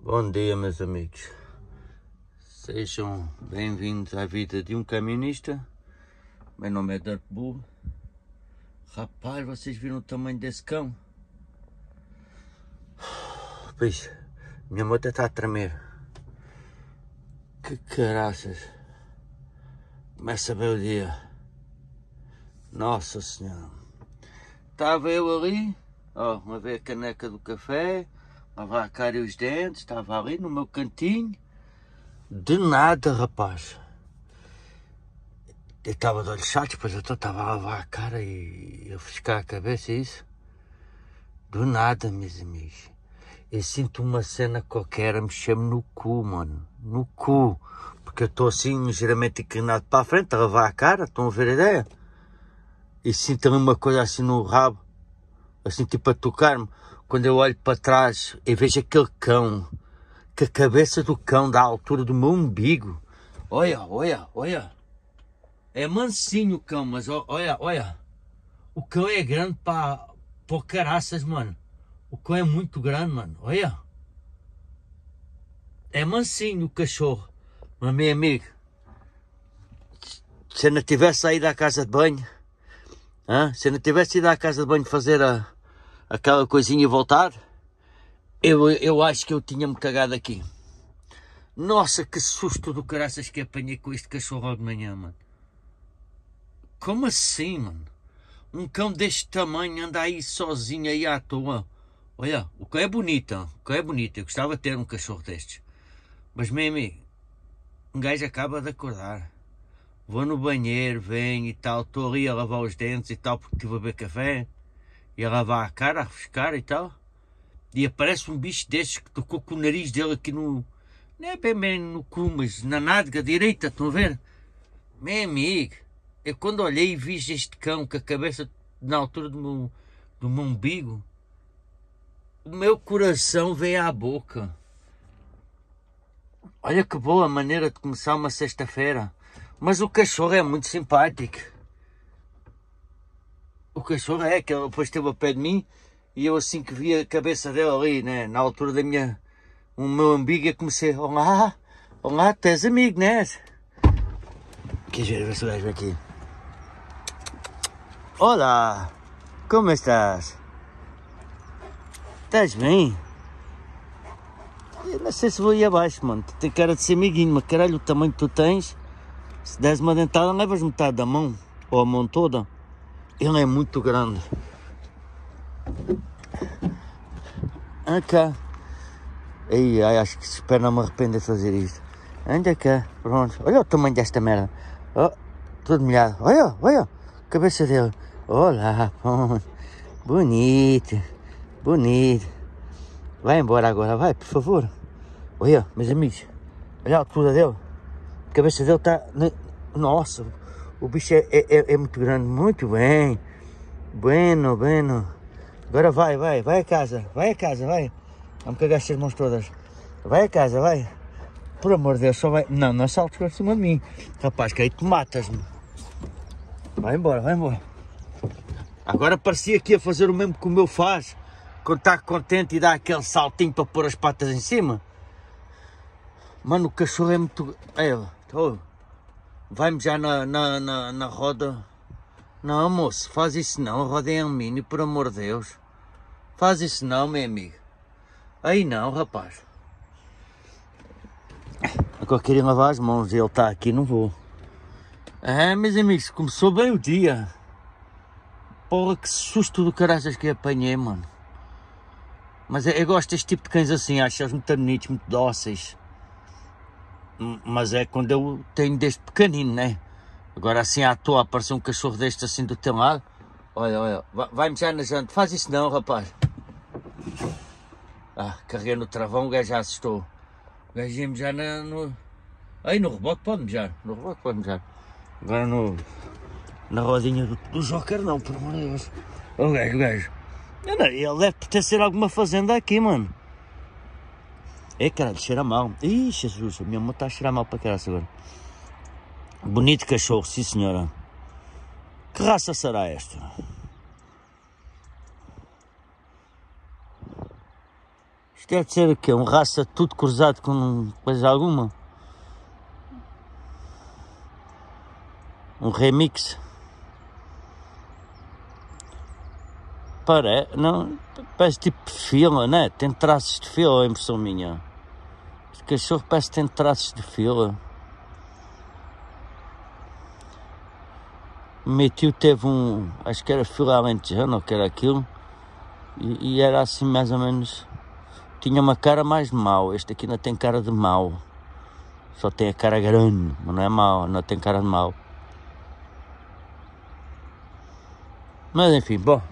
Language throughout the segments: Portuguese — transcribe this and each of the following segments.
Bom dia, meus amigos. Sejam bem-vindos à vida de um caminista. Meu nome é Dirt Bull. Rapaz, vocês viram o tamanho desse cão? Pois, minha moto está a tremer. Que caraças. Começa bem o dia. Nossa Senhora. Estava eu ali, ó, a ver a caneca do café, a lavar a cara e os dentes, estava ali no meu cantinho. De nada, rapaz. Eu estava de olhos chatos, pois eu estava a lavar a cara e a fiscar a cabeça, isso. Do nada, meus amigos. Eu sinto uma cena qualquer a mexer-me no cu, mano. No cu. Porque eu estou assim, ligeiramente inclinado para a frente, a lavar a cara, estão a ver a ideia? E sinto ali uma coisa assim no rabo, assim tipo a tocar-me. Quando eu olho para trás e vejo aquele cão, que a cabeça do cão dá à altura do meu umbigo. Olha. É mansinho o cão, mas olha. O cão é grande para o caraças, mano. O cão é muito grande, mano. Olha. É mansinho o cachorro. Mas, meu amigo, se eu não tivesse saído à casa de banho, se eu não tivesse ido à casa de banho fazer aquela coisinha e voltar, eu acho que eu tinha-me cagado aqui. Nossa, que susto do caraças que apanhei com este cachorro logo de manhã, mano. Como assim, mano? Um cão deste tamanho anda aí sozinho aí à toa. Olha, o cão é bonito, o cão é bonito. Eu gostava de ter um cachorro destes. Mas, meu amigo, um gajo acaba de acordar. Vou no banheiro, venho e tal. Estou ali a lavar os dentes e tal, porque estive a beber café. E a lavar a cara, a refrescar e tal. E aparece um bicho destes que tocou com o nariz dele aqui no... Não é bem no cu, mas na nádega direita, estão a ver? Meu amigo, eu quando olhei e vi este cão com a cabeça na altura do meu umbigo, o meu coração veio à boca. Olha que boa maneira de começar uma sexta-feira. Mas o cachorro é muito simpático. O cachorro é que ele depois esteve ao pé de mim e eu assim que vi a cabeça dele ali, né, na altura o meu umbigo, eu comecei, olá, tu és amigo, né? Quer ver se o gajo vem aqui. Olá, como estás? Estás bem? Eu não sei se vou ir abaixo, mano. Tu tem cara de ser amiguinho, mas caralho, o tamanho que tu tens, se des uma dentada, levas metade da mão, ou a mão toda. Ele é muito grande. Cá. Ai, acho que espero não me arrepender de fazer isto. Anda cá, pronto. Olha o tamanho desta merda. Oh, todo molhado. Olha. Cabeça dele. Olá, pronto. Bonito. Vai embora agora, vai, por favor. Olha, meus amigos. Olha a altura dele. A cabeça dele está... Nossa, o bicho é muito grande. Muito bem. Bueno. Agora vai a casa. Vai. Vamos cagar estas mãos todas. Vai a casa, vai. Por amor de Deus, só vai... Não saltes por cima de mim. Rapaz, que aí tu matas-me. Vai embora. Agora parecia que ia fazer o mesmo que o meu faz. Quando está contente e dá aquele saltinho para pôr as patas em cima. Mano, o cachorro é muito... Vai-me já na roda. Não, moço, faz isso não. A roda é alumínio, por amor de Deus. Faz isso não, meu amigo. Aí não, rapaz. Agora queria lavar as mãos e ele está aqui, não vou. Meus amigos, começou bem o dia. Porra, que susto do caraças que apanhei, mano. Mas eu gosto deste tipo de cães assim, acho-os muito bonitos, muito dóceis. Mas é quando eu tenho desde pequenino, né? Agora assim à toa apareceu um cachorro deste assim do teu lado. Olha, vai-me já na janta. Faz isso não, rapaz. Carreguei no travão, o gajo já assustou. O gajo ia-me já Aí no reboque pode mejar. Agora na rodinha do Joker não, por amor de Deus. O gajo. Ele deve pertencer a alguma fazenda aqui, mano. Caralho, cheira mal. Ih, Jesus, a minha moto está a cheirar mal para caralho agora. Bonito cachorro, sim senhora. Que raça será esta? Isto deve ser o quê? Um raça tudo cruzado com coisa alguma? Um remix? Não, parece tipo fila, né? Tem traços de fila, a impressão minha. Este cachorro parece que tem traços de fila. O meu tio teve acho que era fila alentejana, ou que era aquilo. E era assim mais ou menos, tinha uma cara mais de mau. Este aqui não tem cara de mau. Só tem a cara grande, mas não é mau, não tem cara de mau. Mas enfim, bom.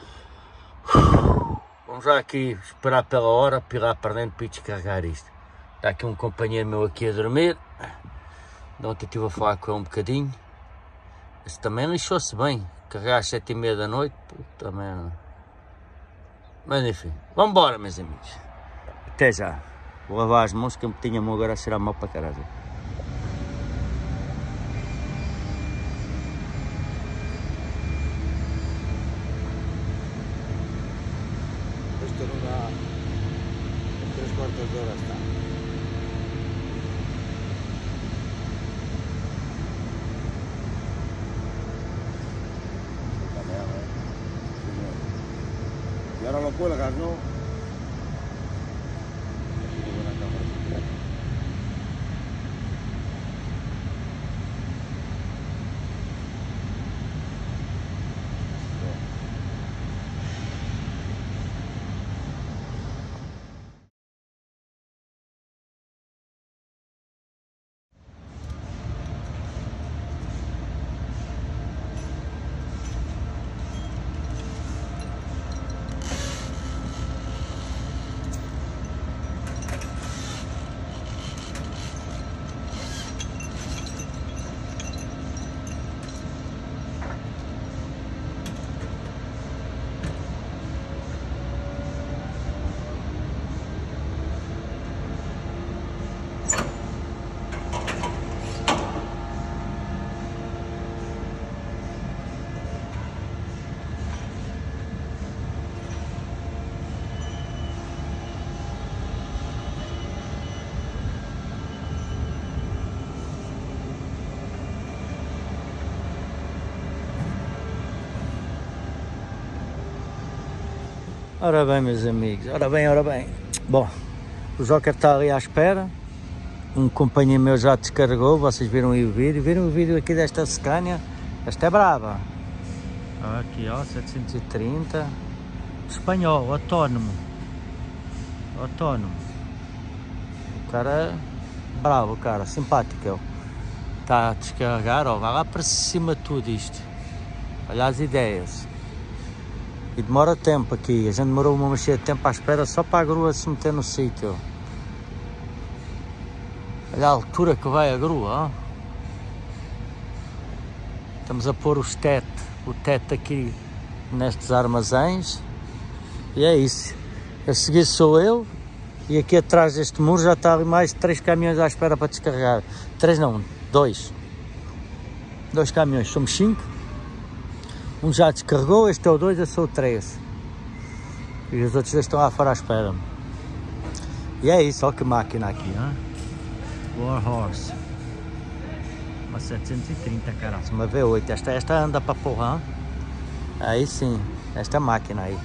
Vamos já aqui esperar pela hora, para ir lá para dentro para ir descarregar isto. Está aqui um companheiro meu aqui a dormir. De ontem estive a falar com ele um bocadinho. Esse também lixou-se bem. Carregar às 7h30 da noite, puta merda. Mas enfim, vamos embora, meus amigos. Até já. Vou lavar as mãos que eu tinha a mão agora a cheirar mal para caralho. Isto não dá 3/4 de hora, está. Y ahora lo cuelgas, ¿no? Ora bem, meus amigos, ora bem. Bom, o Joker está ali à espera. Um companheiro meu já descarregou, vocês viram aí o vídeo. Viram o vídeo aqui desta Scania? Esta é brava. Aqui ó, 730. Espanhol, autónomo. O cara, bravo, cara, simpático ele. Está a descarregar, ó, vai lá para cima de tudo isto. Olha as ideias. E demora tempo aqui, a gente demorou uma mexer de tempo à espera só para a grua se meter no sítio. Olha a altura que vai a grua, ó. Estamos a pôr o teto aqui nestes armazéns. E é isso. A seguir sou eu. E aqui atrás deste muro já está ali mais 3 caminhões à espera para descarregar. 3 não, 2. 2 caminhões, somos 5. Um já descarregou, este é o 2, eu sou o 3. E os outros 2 estão lá fora à espera. E é isso, olha que máquina aqui, hein? Warhorse. Uma 730, caralho. Uma V8, esta anda para porra, hein? Aí sim, esta máquina aí.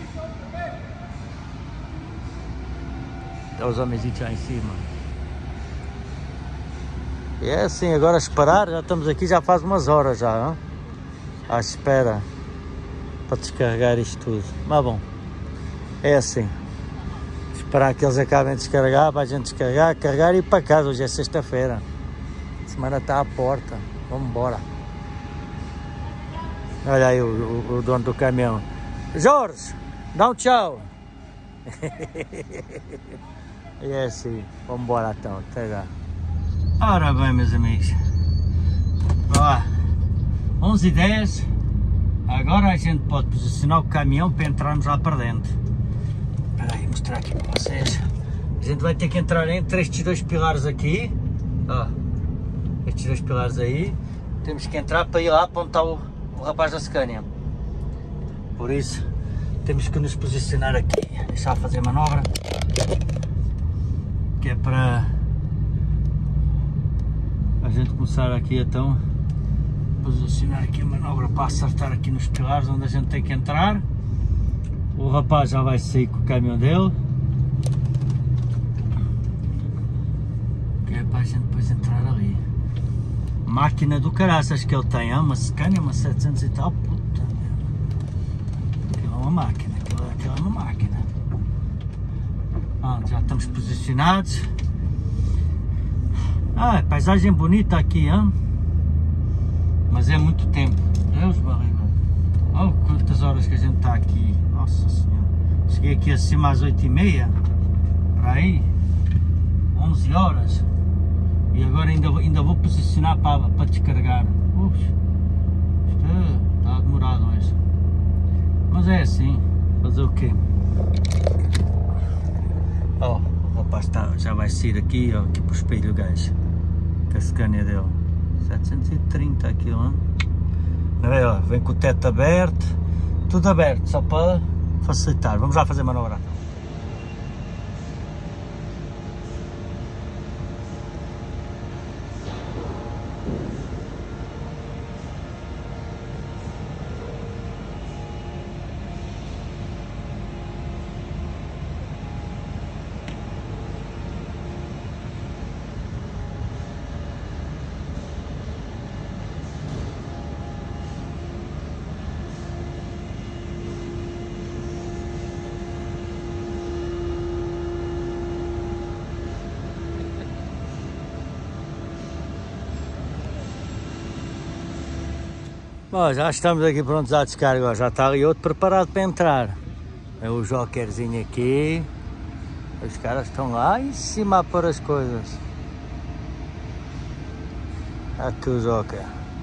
Olha os homens lá em cima. E é assim, agora esperar, já estamos aqui, já faz umas horas já, hein? À espera para descarregar isto tudo. Mas bom, é assim, esperar que eles acabem de descarregar, para a gente descarregar, carregar e ir para casa. Hoje é sexta-feira, a semana está à porta, vamos embora. Olha aí o dono do caminhão. Jorge, dá um tchau. E é assim, vamos embora então, até já. Ora bem, meus amigos, ó, 11h10. Agora a gente pode posicionar o caminhão para entrarmos lá para dentro. Espera aí, mostrar aqui para vocês. A gente vai ter que entrar entre estes 2 pilares aqui. Ó, estes 2 pilares aí. Temos que entrar para ir lá para onde está o rapaz da Scania. Por isso, temos que nos posicionar aqui. Deixar fazer a manobra. para a gente começar aqui então posicionar aqui a manobra para acertar aqui nos pilares onde a gente tem que entrar. O rapaz já vai sair com o caminhão dele, que é para a gente depois entrar ali. Máquina do caraças que ele tem, uma Scania, uma 700 e tal, puta merda. Aquilo é uma máquina, aquilo é uma máquina. Pronto, já estamos posicionados. Ah, paisagem bonita aqui, hein? Mas é muito tempo. Deus barriga. Oh, quantas horas que a gente está aqui. Nossa senhora. Cheguei aqui acima às 8h30. Para aí. 11 horas. E agora ainda vou posicionar para descargar. Ux, isto está demorado hoje. Mas é assim. Fazer o quê? Oh, o rapaz já vai sair aqui, ó, aqui para o espelho, gajo. Com a Scania dele. 730 aquilo, ó, vem com o teto aberto, tudo aberto, só para facilitar. Vamos lá fazer manobra. Bom, já estamos aqui prontos à descarga, ó. Já está ali outro preparado para entrar. É o jokerzinho aqui. Os caras estão lá em cima a pôr as coisas. Aqui o joker.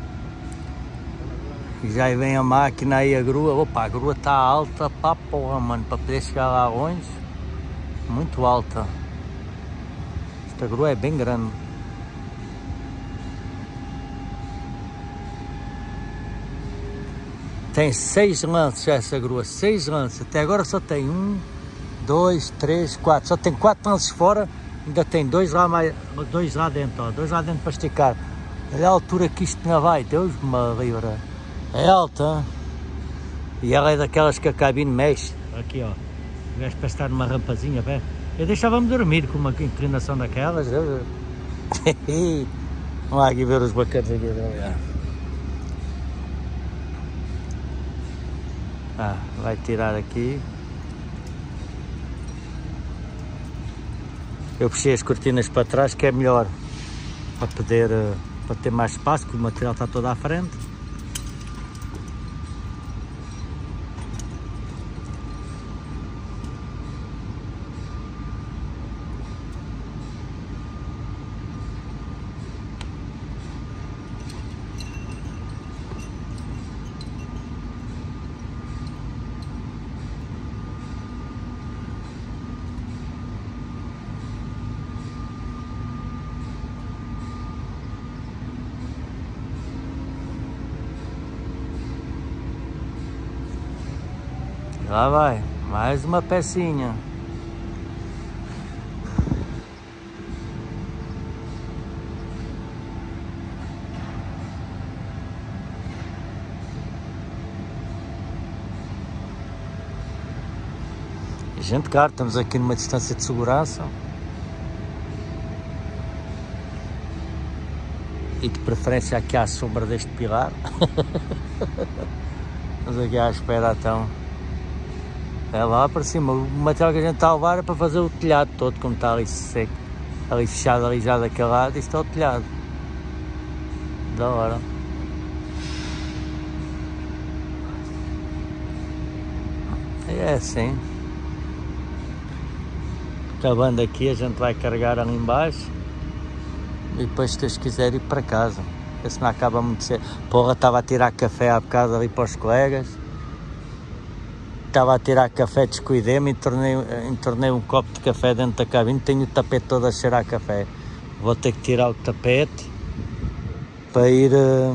E já vem a máquina aí, a grua. Opa, a grua está alta para porra, mano, para poder chegar lá longe. Muito alta. Esta grua é bem grande. Tem 6 lances essa grua, 6 lances. Até agora só tem 1, 2, 3, 4. Só tem 4 lances fora, ainda tem 2 lá dentro, ó. 2 lá dentro para esticar. Olha a altura que isto não vai, Deus me livre. É alta. E ela é daquelas que a cabine mexe. Aqui, ó. O gajo para estar numa rampazinha, pé. Eu deixava-me dormir com uma inclinação daquelas. Vamos lá aqui ver os bacanas aqui. Ah, vai tirar aqui. Eu puxei as cortinas para trás, que é melhor para ter mais espaço, porque o material está todo à frente. Lá vai, mais uma pecinha. Gente, claro, estamos aqui numa distância de segurança. E de preferência aqui à sombra deste pilar. Estamos aqui à espera então. É lá para cima, o material que a gente está a levar é para fazer o telhado todo, como está ali seco, ali fechado, ali já daquele lado, isto é o telhado. Da hora. E é assim. Acabando aqui, a gente vai carregar ali embaixo e depois, se Deus quiser, ir para casa. Esse não acaba muito cedo. Porra, estava a tirar café há bocado ali para os colegas. Estava a tirar café, descuidei-me e entornei um copo de café dentro da cabine. Tenho o tapete todo a cheirar a café. Vou ter que tirar o tapete para ir...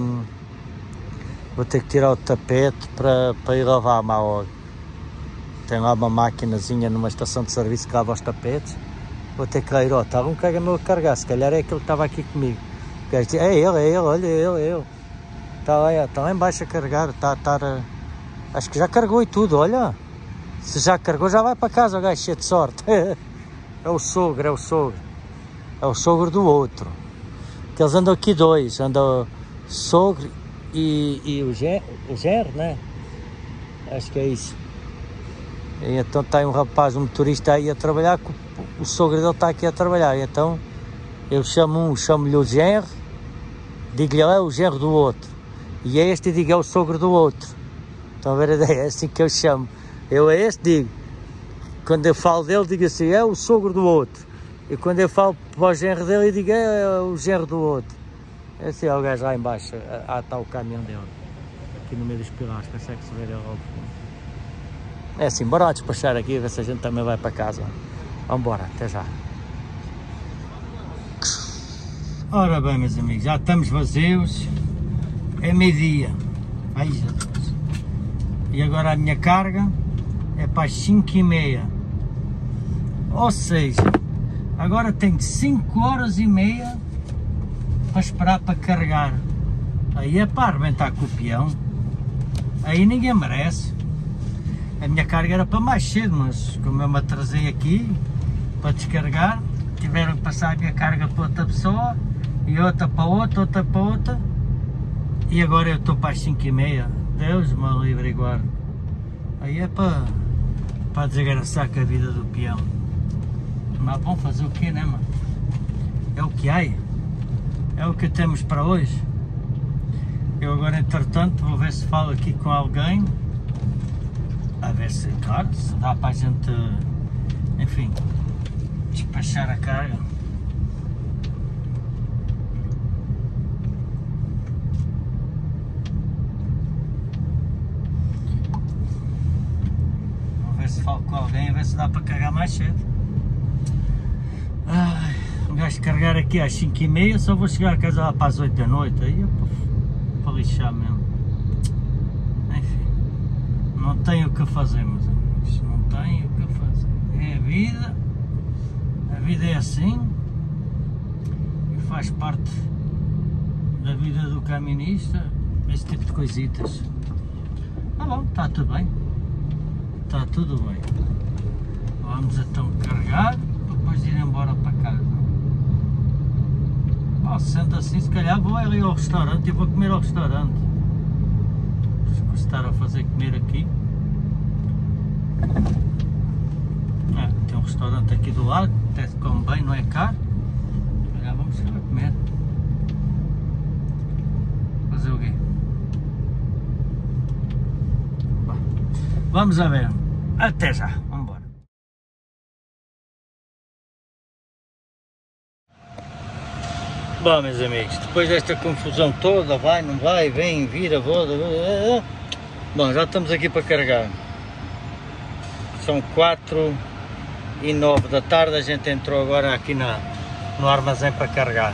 vou ter que tirar o tapete para ir lavar a logo. Tem lá uma maquinazinha numa estação de serviço que lava os tapetes. Vou ter que ir, ó, estava um caga meu a carregar, se calhar é aquele que estava aqui comigo. É ele, olha, é ele. Está lá em baixo a carregar, acho que já carregou e tudo, olha. Se já carregou já vai para casa, o gajo cheio de sorte. É o sogro. É o sogro do outro. Que eles andam aqui dois, andam o sogro e o genro, né? Acho que é isso. E então está aí um rapaz, um motorista aí a trabalhar, o sogro dele está aqui a trabalhar, e então eu chamo-lhe o genro, digo-lhe é o genro do outro, e é este e digo é o sogro do outro. Estão a ver a ideia? É assim que eu chamo. Eu a este digo, quando eu falo dele digo assim, é o sogro do outro, e quando eu falo para o genro dele eu digo é o genro do outro. Esse é o gajo lá em baixo, está o caminhão dele, aqui no meio dos pilares, consegue-se ver ele ao fundo. É assim, bora lá despachar aqui, ver se a gente também vai para casa. Vamos embora, até já. Ora bem, meus amigos, já estamos vazios. É meio-dia. Ai, Jesus. E agora a minha carga é para as 5h30. Ou seja, agora tenho 5 horas e meia para esperar para carregar. Aí é para arrebentar com o peão. Aí ninguém merece. A minha carga era para mais cedo, mas como eu me atrasei aqui para descarregar, tiveram que passar a minha carga para outra pessoa, e outra para outra, e agora eu estou para as 5h30. Deus me livre e guarde. Aí é para desgraçar com a vida do peão. Mas bom, fazer o quê, né, mano? É o que há, é o que temos para hoje. Eu agora, entretanto, vou ver se falo aqui com alguém, a ver se, claro, se dá para a gente, enfim, despachar a carga. Vou ver se falo com alguém, a ver se dá para carregar mais cedo. Ai, um gajo carregar aqui às 5h30, só vou chegar a casa lá para as 8 da noite, aí é para lixar mesmo. Não tenho o que fazer, meus amigos, não tenho o que fazer. É a vida é assim, e faz parte da vida do caminista, esse tipo de coisitas. Ah bom, está tudo bem, Vamos então carregar, para depois ir embora para casa. Bom, sendo assim, se calhar vou ali ao restaurante e vou comer ao restaurante. Estar a fazer comer aqui. Tem um restaurante aqui do lado, até se come bem, não é caro. Já vamos chegar a comer. Fazer o quê? Vamos a ver. Até já. Vamos embora. Bom, meus amigos, depois desta confusão toda, vai, não vai, vem, vira, volta. Bom, já estamos aqui para carregar. São 4h09 da tarde, a gente entrou agora aqui no armazém para carregar.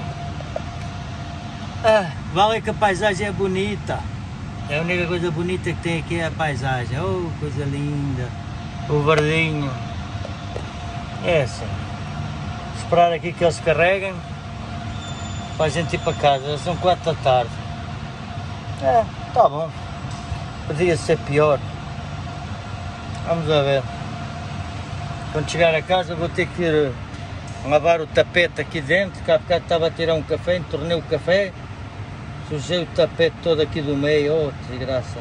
Vale que a paisagem é bonita. É a única coisa bonita que tem aqui é a paisagem. Oh, coisa linda. O verdinho. É assim. Esperar aqui que eles carreguem para a gente ir para casa. São 4 da tarde. Tá bom. Podia ser pior. Vamos a ver. Quando chegar a casa vou ter que ir lavar o tapete aqui dentro, que há bocado estava a tirar um café, entornei o café, sujei o tapete todo aqui do meio. Oh, desgraça.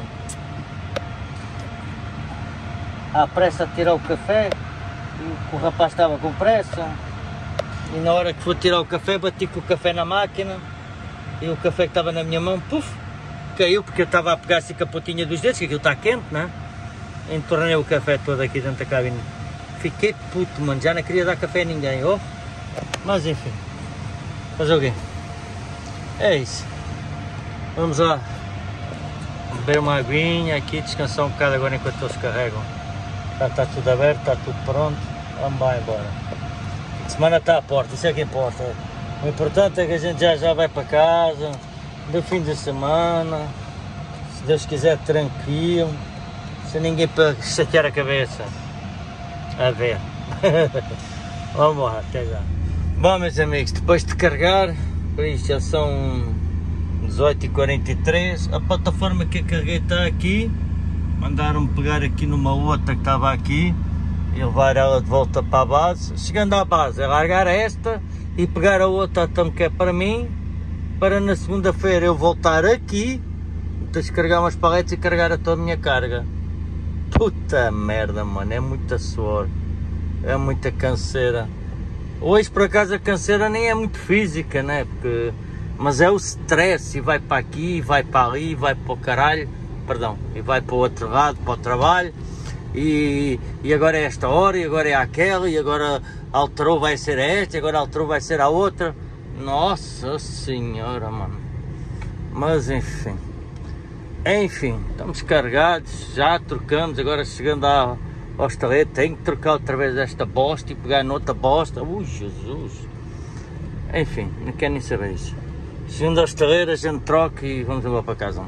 Há pressa a tirar o café, e o rapaz estava com pressa, e na hora que for tirar o café bati com o café na máquina, e o café que estava na minha mão, puf, caiu, porque eu estava a pegar assim com a pontinha dos dedos, que aquilo está quente, né? Entornei o café todo aqui dentro da cabine. Fiquei puto, mano, já não queria dar café a ninguém, oh. Mas enfim, fazer o quê? É isso. Vamos lá beber uma aguinha aqui, descansar um bocado agora enquanto eles carregam. Já está tudo aberto, está tudo pronto, vamos lá embora. A semana está à porta, isso é que importa. O importante é que a gente já vai para casa, do fim de semana, se Deus quiser, tranquilo, sem ninguém para chatear a cabeça. A ver. Vamos lá, até já. Bom, meus amigos, depois de carregar, por isso já são 18h43, a plataforma que eu carreguei está aqui, mandaram-me pegar aqui numa outra que estava aqui e levar ela de volta para a base. Chegando à base, é largar esta e pegar a outra então que é para mim, para na segunda-feira eu voltar aqui, descarregar umas paletes e carregar a toda a minha carga. Puta merda, mano, é muita suor, é muita canseira. Hoje por acaso a canseira nem é muito física, né? Mas é o stress, e vai para aqui, e vai para ali, e vai para o caralho, perdão, e vai para o outro lado, para o trabalho, e agora é esta hora, e agora é aquela, e agora alterou vai ser esta, e agora alterou vai ser a outra. Nossa senhora, mano. Mas enfim, estamos carregados, já trocamos, agora chegando ao estalete, tenho que trocar outra vez esta bosta e pegar noutra bosta. Ui, Jesus. Enfim, não quero nem saber isso. Chegando ao estaleiro, a gente troca e vamos embora para casa.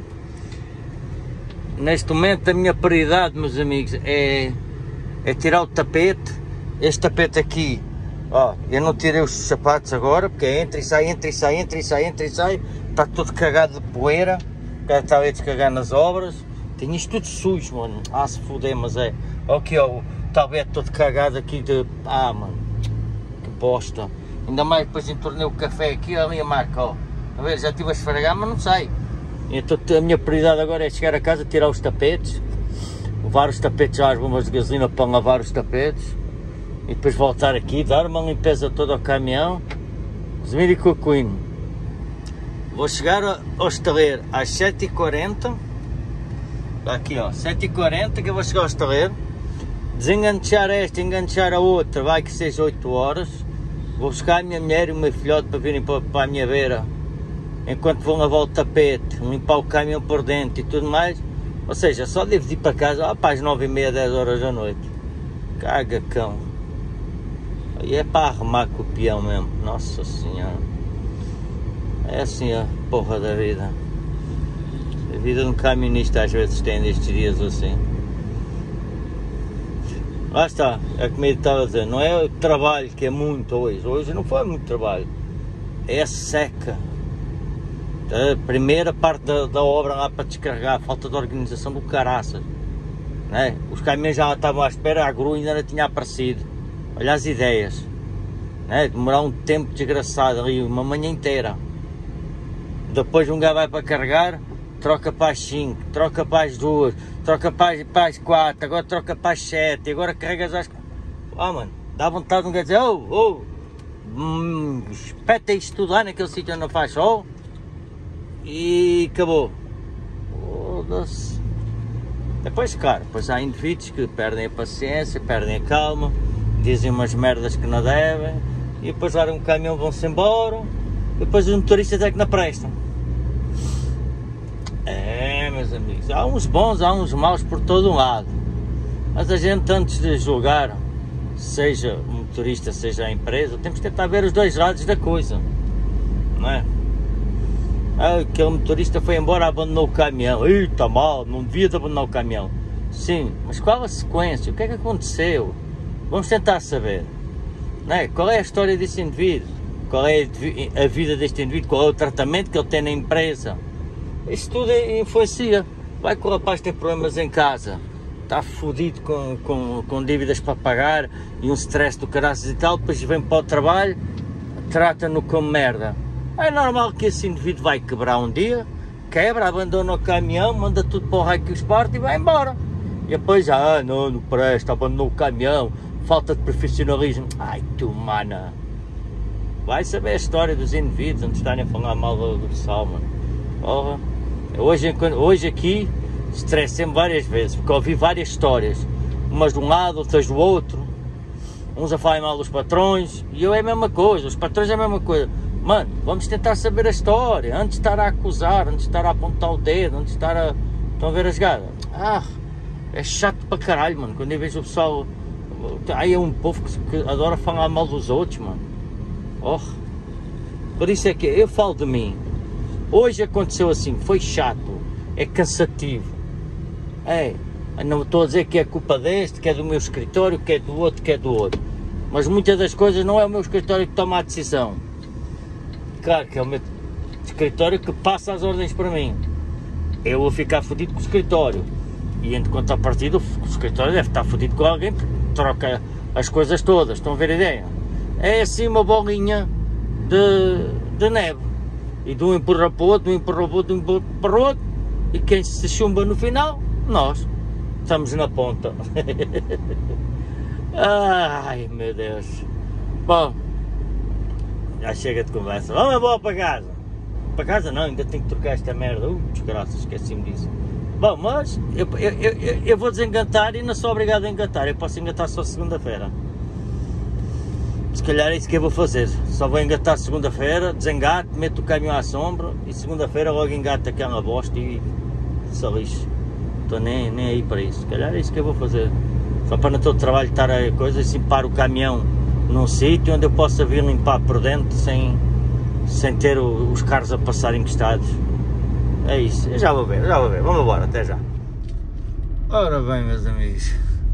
Neste momento a minha prioridade, meus amigos, é tirar o tapete. Este tapete aqui, ó, eu não tirei os sapatos agora, porque entra e sai, entra e sai, entra e sai, entra e sai. Está tudo cagado de poeira, porque está a descagar nas obras. Tenho isto tudo sujo, mano. Ah, se fuder, mas é. Ok, ó, o tapete todo cagado aqui de... Ah, mano, que bosta. Ainda mais depois entornei o café aqui, ali a marca, ó. A ver, já estive a esfregar, mas não sai. Então a minha prioridade agora é chegar a casa, tirar os tapetes, levar os tapetes às bombas de gasolina para lavar os tapetes e depois voltar aqui, dar uma limpeza toda ao caminhão. Zmiri Cocuino. Vou chegar ao estaleiro às 7h40. Aqui, ó, 7h40 que eu vou chegar ao estaleiro. Desenganchar esta, enganchar a outra, vai que seja 8 horas. Vou buscar a minha mulher e o meu filhote para virem para a minha beira. Enquanto vão lavar o tapete, limpar o caminhão por dentro e tudo mais. Ou seja, só devo ir para casa lá para as 9h30, 10 horas da noite. Caga cão. Aí é para arrumar com o peão mesmo. Nossa senhora. É assim a porra da vida. A vida de um camionista às vezes tem destes dias assim. Lá está, é como ele estava a dizer, não é o trabalho que é muito hoje. Hoje não foi muito trabalho. É a seca. A primeira parte da obra lá para descarregar, a falta de organização do caraças, né? Os caminhões já estavam à espera, a grua ainda não tinha aparecido. Olha as ideias, né? Demorar um tempo desgraçado ali, uma manhã inteira. Depois um gajo vai para carregar, troca para as 5, troca para as 2, troca para as 4, agora troca para as 7, agora carregas às... Ah, mano, dá vontade de um gajo dizer, espeta isto tudo lá naquele sítio onde não faz sol. E acabou. Foda-se. Depois, claro, depois há indivíduos que perdem a paciência, perdem a calma, dizem umas merdas que não devem, e depois largam o caminhão, vão-se embora, e depois os motoristas é que não prestam. É, meus amigos, há uns bons, há uns maus por todo um lado, mas a gente, antes de julgar, seja o motorista, seja a empresa, temos que tentar ver os dois lados da coisa, não é? Aquele motorista foi embora, abandonou o caminhão. Ih, está mal, não devia de abandonar o caminhão. Sim, mas qual a sequência? O que é que aconteceu? Vamos tentar saber, não é? Qual é a história desse indivíduo? Qual é a vida deste indivíduo? Qual é o tratamento que ele tem na empresa? Isso tudo influencia. Vai que o rapaz tem problemas em casa, está fodido com dívidas para pagar e um stress do caraças e tal, depois vem para o trabalho, trata-no como merda. É normal que esse indivíduo vai quebrar um dia, quebra, abandona o caminhão, manda tudo para o raio que os parte e vai embora. E depois, não presta, abandonou o caminhão, falta de profissionalismo. Ai, tu mana. Vai saber a história dos indivíduos antes de estarem a falar mal do pessoal, mano. Porra. Hoje aqui, estressei-me várias vezes, porque ouvi várias histórias. Umas de um lado, outras do outro. Uns a falar mal dos patrões, e eu é a mesma coisa, os patrões é a mesma coisa. Mano, vamos tentar saber a história, antes de estar a acusar, antes de estar a apontar o dedo, antes de estar a... Estão a ver as gadas? É chato para caralho, mano, quando eu vejo o pessoal... Aí é um povo que adora falar mal dos outros, mano. Por isso é que eu falo de mim. Hoje aconteceu assim, foi chato, é cansativo. Não estou a dizer que é culpa deste, que é do meu escritório, que é do outro, que é do outro. mas muitas das coisas não é o meu escritório que toma a decisão. Claro que é o meu escritório que passa as ordens para mim. Eu vou ficar fodido com o escritório. E em contrapartida, o escritório deve estar fodido com alguém porque troca as coisas todas. Estão a ver a ideia? É assim uma bolinha de neve. E de um empurra para o outro, de um empurra para o outro, de um empurra para o outro. E quem se chumba no final? Nós. Estamos na ponta. Ai, meu Deus. Bom, já chega de conversa. Vamos embora para casa. Para casa não, ainda tenho que trocar esta merda. Desgraça, esqueci-me disso. Bom, mas eu vou desengatar e não sou obrigado a engatar. Eu posso engatar só segunda-feira. Se calhar é isso que eu vou fazer. Só vou engatar segunda-feira, desengato, meto o caminhão à sombra e segunda-feira logo engato aquela bosta e só lixo. Estou nem aí para isso. Se calhar é isso que eu vou fazer. Só para não ter o trabalho de estar a coisa, assim paro o caminhão num sítio onde eu possa vir limpar por dentro sem ter os carros a passar encostados. É isso, eu já vou ver, vamos embora, até já. Ora bem, meus amigos,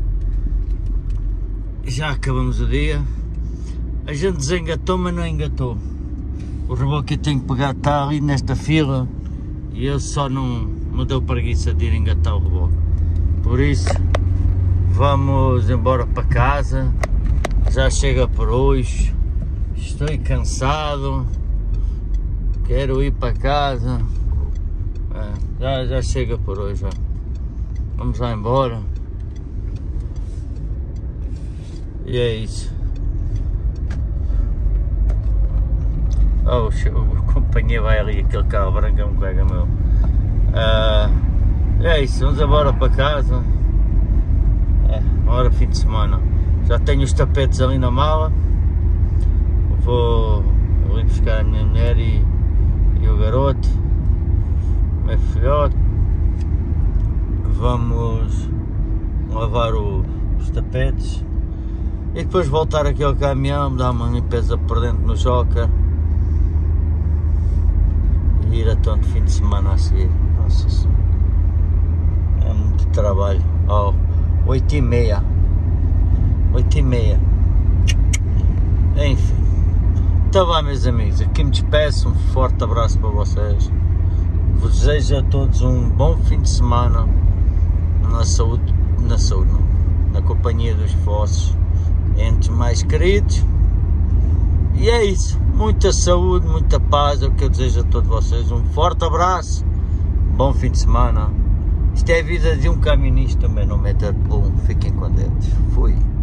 já acabamos o dia. A gente desengatou, mas não engatou. O reboque que eu tenho que pegar está ali nesta fila e eu só não me deu preguiça de ir engatar o reboque. Por isso, vamos embora para casa. Já chega por hoje. Estou cansado. Quero ir para casa. Já chega por hoje. Vamos lá embora. E é isso. Oh, o companheiro vai ali, aquele carro branco é um colega meu. É isso, vamos embora para casa. Agora fim de semana. Já tenho os tapetes ali na mala. Vou ir buscar a minha mulher e o garoto, o meu filhote. Vamos lavar os tapetes e depois voltar aqui ao caminhão, dar uma limpeza por dentro no joker e ir a tanto fim de semana a seguir. Nossa senhora, é muito trabalho. 8h30. Enfim, então vá, meus amigos, aqui me despeço, um forte abraço para vocês. Vos desejo a todos um bom fim de semana na companhia dos vossos entes mais queridos. E é isso, muita saúde, muita paz, é o que eu desejo a todos vocês. Um forte abraço, bom fim de semana. Isto é a vida de um camionista, também não meter plum. Fiquem com Deus. Fui.